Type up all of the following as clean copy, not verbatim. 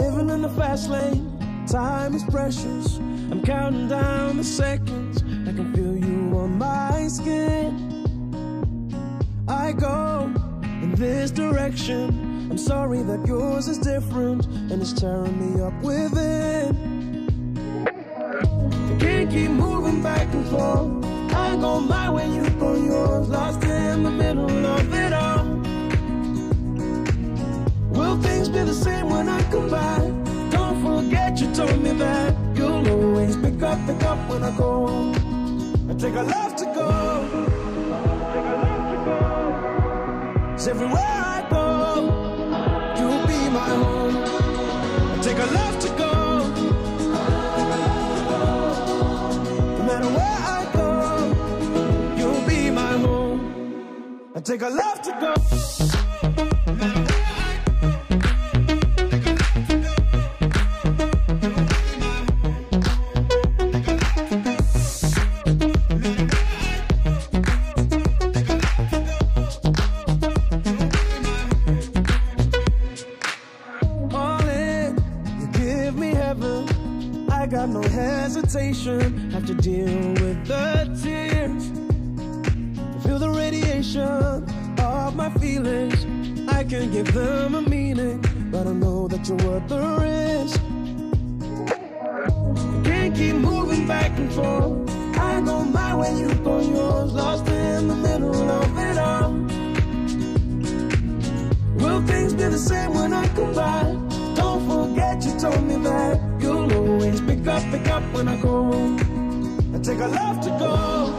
living in the fast lane. Time is precious. I'm counting down the seconds. I can feel you on my skin. I go in this direction. I'm sorry that yours is different, and it's tearing me up within. I can't keep moving back and forth. I go my way, you go yours, lost in the middle of it all. Will things be the same when I come back? Don't forget you told me that you'll always pick up when I go. I take a love to go. Cause everywhere I go, you'll be my home. I take a love to go. No matter where I go, you'll be my home. I take a love to go. I got no hesitation, have to deal with the tears. Feel the radiation of my feelings. I can give them a meaning, but I know that you're worth the risk. I can't keep moving back and forth. I go my way, you go yours, lost in the middle of it all. Will things be the same when I come back? Don't forget you told me that you'll always pick up when I go. I take a love to go.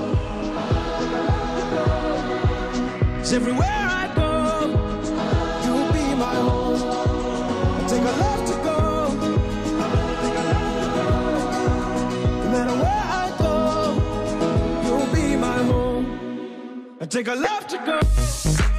'Cause everywhere I go, you'll be my home. I take a love to go. No matter where I go, you'll be my home. I take a love to go.